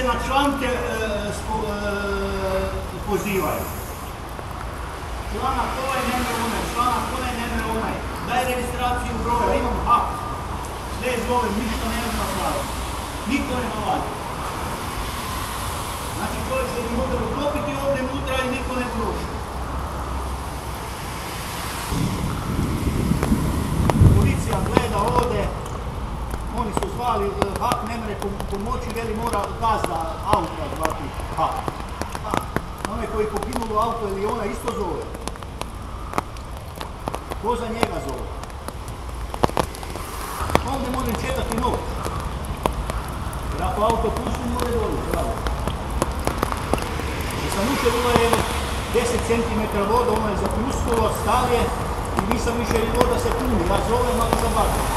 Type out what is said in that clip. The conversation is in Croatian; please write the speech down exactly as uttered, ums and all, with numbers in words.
na članke e, spo, e, pozivaju. Članak ovaj, nemre onaj, članak onaj, nemre onaj. Daj registraciju broja, imam hak. Sve zove, ništa ne nema pravo. Niko ne nalazi. Znači čovjek se bi mogao utopiti ovdje unutra i niko ne proši. Policija gleda ovdje, oni su zvali, hak ne mre pomoći, veli mora gazda auta zvati hak. Onaj koji poginulo auto ili ona isto zove. Ko za njega zove? Ovdje moram čekati noć. Jer ako auto pusti, mora doći, bravo. Jer sam ušao, bilo je deset centimetara voda, ono je zapluskalo, stalje i nisam više voda se puni. Ja zovem, ali sam bačan.